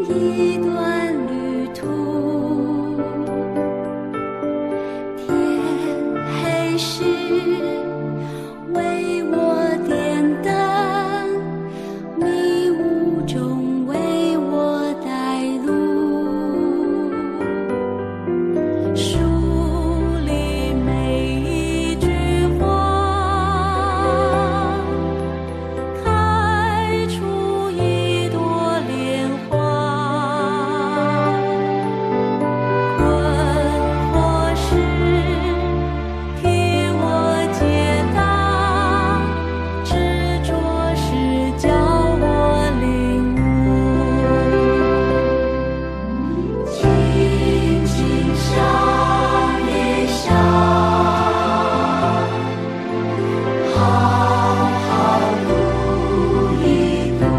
一段旅途。天黑时为我点灯，迷雾中为我带路。树里每一句话，开出一朵莲花。困惑时替我解答，执着时教我领悟。静静想一想，好好读一读，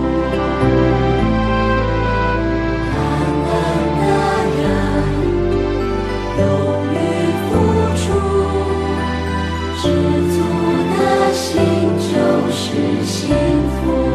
感恩的人勇于付出，知足的心就是幸福。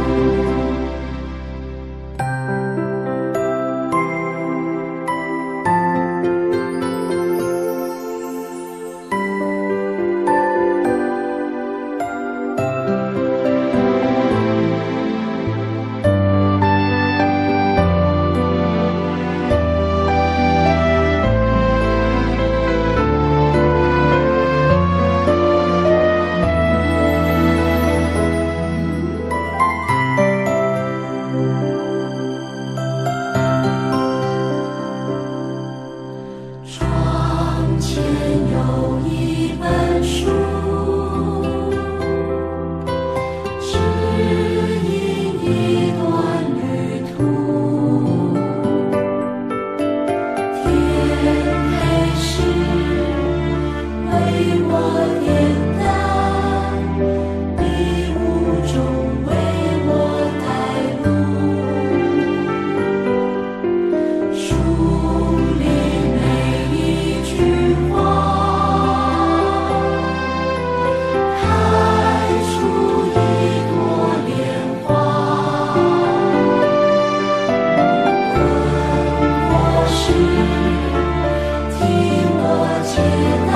窗前有一本书，指引一段旅途。天黑时为我点灯，迷雾中为我带路。树里每一句话，开出一朵莲花。困惑时替我解